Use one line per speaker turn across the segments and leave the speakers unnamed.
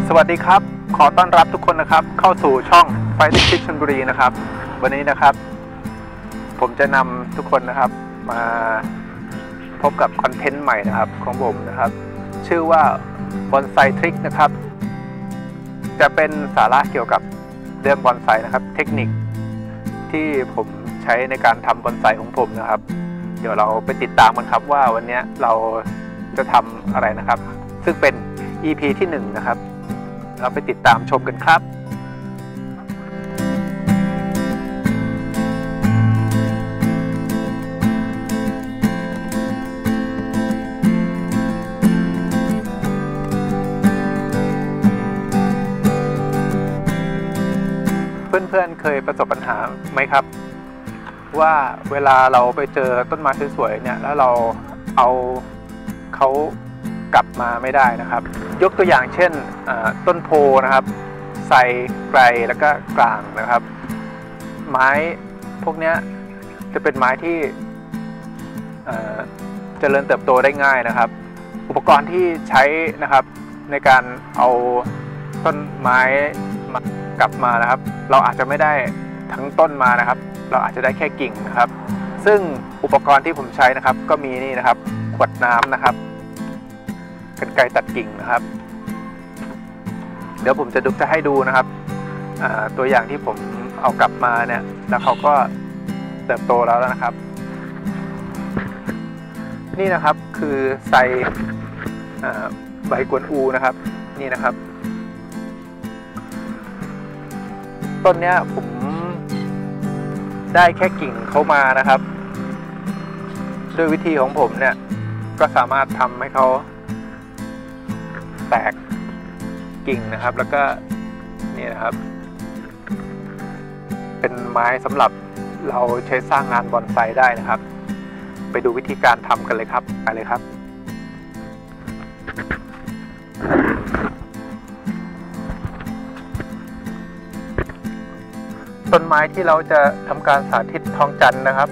สวัสดีครับขอต้อนรับทุกคนนะครับเข้าสู่ช่อง Fighting Stick ชลบุรีนะครับวันนี้นะครับผมจะนำทุกคนนะครับมาพบกับคอนเทนต์ใหม่นะครับของผมนะครับชื่อว่าบอนไซทริคนะครับจะเป็นสาระเกี่ยวกับเรื่องบอนไซนะครับเทคนิคที่ผมใช้ในการทำบอนไซของผมนะครับเดี๋ยวเราไปติดตามกันครับว่าวันนี้เราจะทำอะไรนะครับซึ่งเป็น EP ที่1นะครับเราไปติดตามชมกันครับเพื่อนๆเคยประสบปัญหาไหมครับว่าเวลาเราไปเจอต้นไม้สวยๆเนี่ยแล้วเราเอาเขากลับมาไม่ได้นะครับยกตัวอย่างเช่นต้นโพนะครับไทรไกรแล้วก็กลางนะครับไม้พวกนี้จะเป็นไม้ที่เจริญเติบโตได้ง่ายนะครับอุปกรณ์ที่ใช้นะครับในการเอาต้นไม้กลับมานะครับเราอาจจะไม่ได้ทั้งต้นมานะครับเราอาจจะได้แค่กิ่งนะครับซึ่งอุปกรณ์ที่ผมใช้นะครับก็มีนี่นะครับขวดน้ำนะครับกรรไกรตัดกิ่งนะครับเดี๋ยวผมจะให้ดูนะครับตัวอย่างที่ผมเอากลับมาเนี่ยแล้วเขาก็เติบโตแล้วนะครับนี่นะครับคือไทรใบกวนอูนะครับนี่นะครับต้นเนี้ยผมได้แค่กิ่งเขามานะครับด้วยวิธีของผมเนี่ยก็สามารถทำให้เขาแตกกิ่งนะครับแล้วก็นี่นะครับเป็นไม้สำหรับเราใช้สร้างงานบอนไซได้นะครับไปดูวิธีการทำกันเลยครับไปเลยครับต้นไม้ที่เราจะทำการสาธิตทองจันทร์นะครับ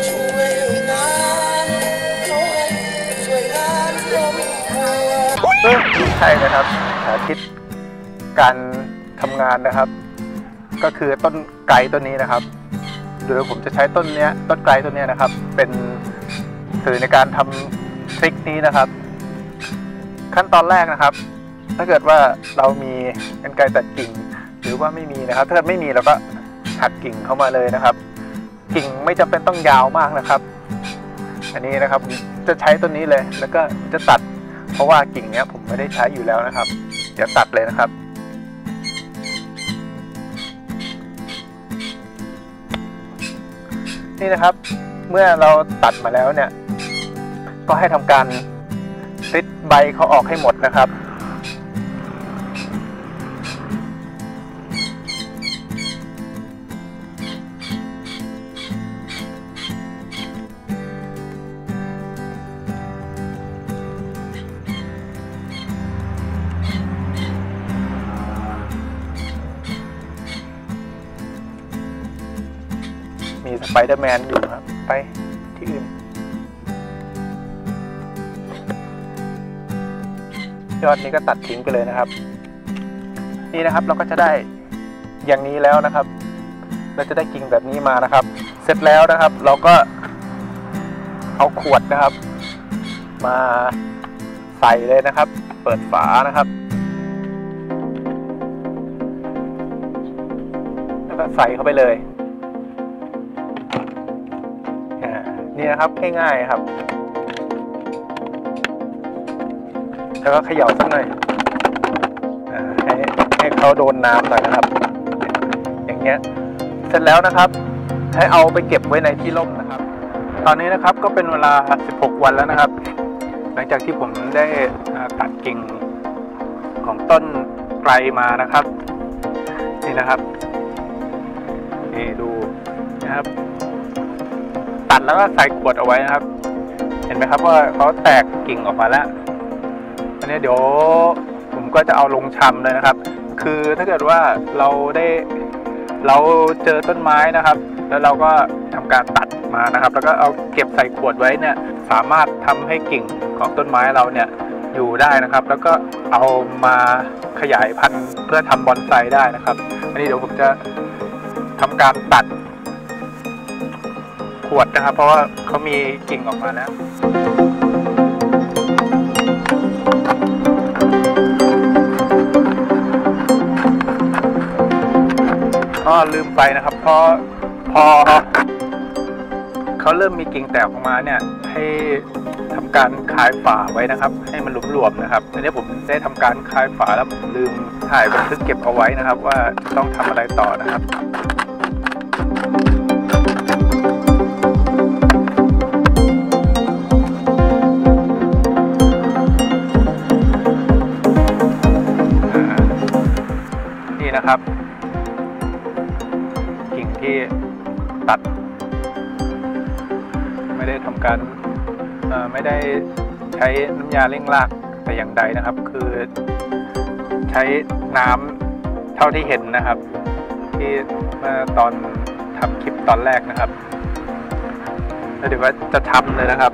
ใช่นะครับสาธิตการทำงานนะครับก็คือต้นไกรต้นนี้นะครับโดยผมจะใช้ต้นไกรต้นนี้นะครับเป็นสื่อในการทำทริคนี้นะครับขั้นตอนแรกนะครับถ้าเกิดว่าเรามีกรรไกรตัดกิ่งหรือว่าไม่มีนะครับถ้าเกิดไม่มีเราก็หักกิ่งเข้ามาเลยนะครับกิ่งไม่จำเป็นต้องยาวมากนะครับอันนี้นะครับจะใช้ต้นนี้เลยแล้วก็จะตัดเพราะว่ากิ่งเนี้ยผมไม่ได้ใช้อยู่แล้วนะครับเดี๋ยวตัดเลยนะครับนี่นะครับเมื่อเราตัดมาแล้วเนี่ยก็ให้ทำการริดใบเขาออกให้หมดนะครับมีสไปเดอร์แมนอยู่ครับไปที่อื่นยอดนี้ก็ตัดทิ้งไปเลยนะครับนี่นะครับเราก็จะได้อย่างนี้แล้วนะครับเราจะได้กิ่งแบบนี้มานะครับเสร็จแล้วนะครับเราก็เอาขวดนะครับมาใส่เลยนะครับเปิดฝานะครับแล้วก็ใส่เข้าไปเลยนี่นะครับง่ายๆครับแล้วก็เขย่าสักหน่อยให้เขาโดนน้ำหน่อยนะครับอย่างเงี้ยเสร็จแล้วนะครับให้เอาไปเก็บไว้ในที่ร่มนะครับตอนนี้นะครับก็เป็นเวลา16วันแล้วนะครับหลังจากที่ผมได้ตัดกิ่งของต้นไกรมานะครับนี่นะครับนี่ดูนะครับตัดแล้วก็ใส่ขวดเอาไว้นะครับเห็นไหมครับว่าเขาแตกกิ่งออกมาแล้วอันนี้เดี๋ยวผมก็จะเอาลงชำเลยนะครับคือถ้าเกิดว่าเราเจอต้นไม้นะครับแล้วเราก็ทำการตัดมานะครับแล้วก็เอาเก็บใส่ขวดไว้เนี่ยสามารถทำให้กิ่งของต้นไม้เราเนี่ยอยู่ได้นะครับแล้วก็เอามาขยายพันธุ์เพื่อทำบอนไซได้นะครับอันนี้เดี๋ยวผมจะทำการตัดขวดนะครับเพราะว่าเขามีกิ่งออกมาแล้วก็ลืมไปนะครับพอเขาเริ่มมีกิ่งแตกออกมาเนี่ยให้ทำการคลายฝาไว้นะครับให้มันหลวมๆนะครับอันนี้ผมได้ทำการคลายฝาแล้วลืมถ่ายบันทึกเก็บเอาไว้นะครับว่าต้องทำอะไรต่อนะครับนี่นะครับกิ่งที่ตัดไม่ได้ทำการไม่ได้ใช้น้ำยาเร่งรากแต่อย่างใดนะครับคือใช้น้ำเท่าที่เห็นนะครับที่เมื่อตอนทำคลิปตอนแรกนะครับแล้วเดี๋ยวว่าจะทำเลยนะครับ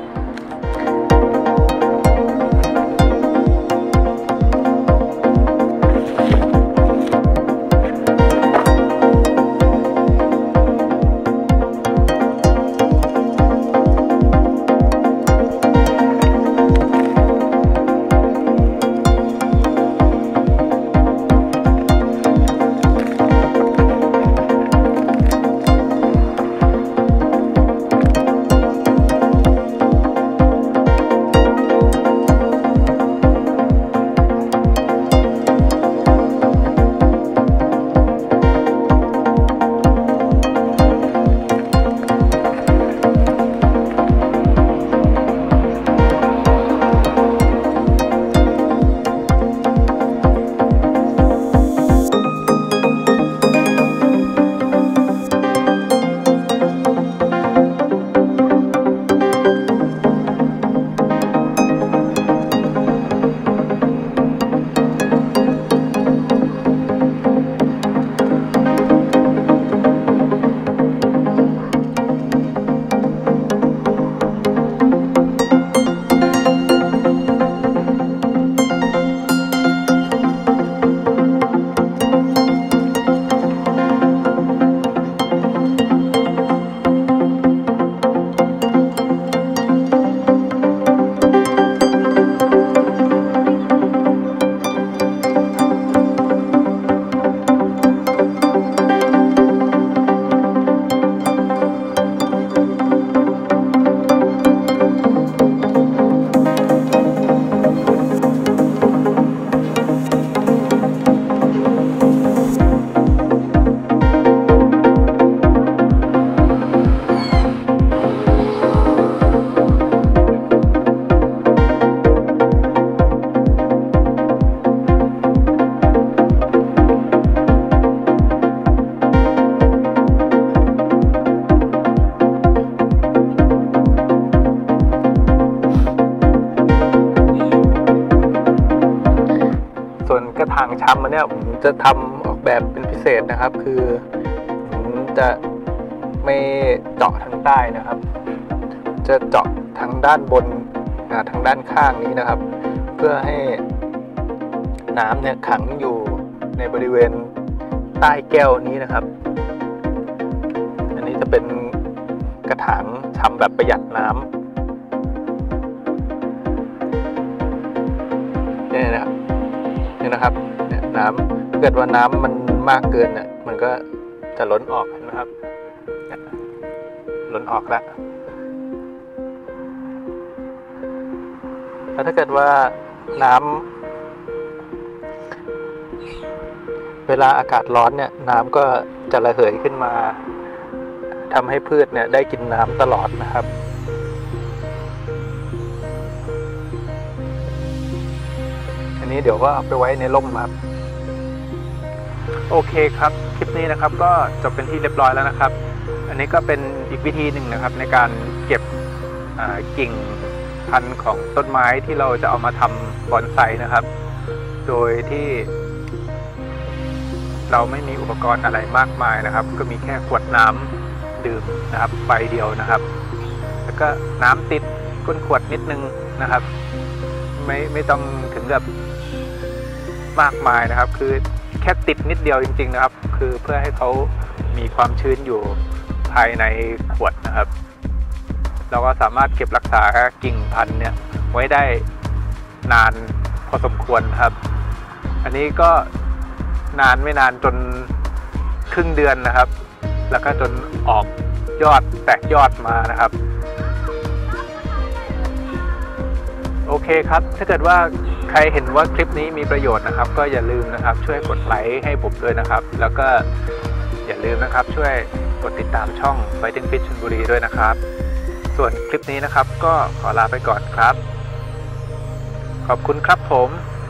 กระถางชำอันเนี้ยผมจะทำออกแบบเป็นพิเศษนะครับคือผมจะไม่เจาะทางใต้นะครับจะเจาะทางด้านบนทางด้านข้างนี้นะครับเพื่อให้น้ำเนี่ยขังอยู่ในบริเวณใต้แก้วนี้นะครับอันนี้จะเป็นกระถางชำแบบประหยัดน้ำนี่นะครับเนี่ยน้ำถ้าเกิดว่าน้ำมันมากเกินเนี่ยมันก็จะล้นออกนะครับล้นออกแล้วแล้วถ้าเกิดว่าน้ำเวลาอากาศร้อนเนี่ยน้ำก็จะระเหยขึ้นมาทำให้พืชเนี่ยได้กินน้ำตลอดนะครับอันนี้เดี๋ยวก็เอาไปไว้ในร่มครับโอเคครับคลิปนี้นะครับก็จบเป็นที่เรียบร้อยแล้วนะครับอันนี้ก็เป็นอีกวิธีหนึ่งนะครับในการเก็บกิ่งพันธุ์ของต้นไม้ที่เราจะเอามาทำบอนไซนะครับโดยที่เราไม่มีอุปกรณ์อะไรมากมายนะครับก็มีแค่ขวดน้ำดื่มนะครับใบเดียวนะครับแล้วก็น้ำติดก้นขวดนิดนึงนะครับไไม่ต้องถึงกับมากมายนะครับคือแค่ติดนิดเดียวจริงๆนะครับคือเพื่อให้เขามีความชื้นอยู่ภายในขวดนะครับเราก็สามารถเก็บรักษากิ่งพันธุ์เนี่ยไว้ได้นานพอสมควรครับอันนี้ก็นานไม่นานจนครึ่งเดือนนะครับแล้วก็จนออกยอดแตกยอดมานะครับโอเคครับถ้าเกิดว่าใครเห็นว่าคลิปนี้มีประโยชน์นะครับก็อย่าลืมนะครับช่วยกดไลค์ให้ผมด้วยนะครับแล้วก็อย่าลืมนะครับช่วยกดติดตามช่อง Fighting Fish ชลบุรีด้วยนะครับส่วนคลิปนี้นะครับก็ขอลาไปก่อนครับขอบคุณครับผม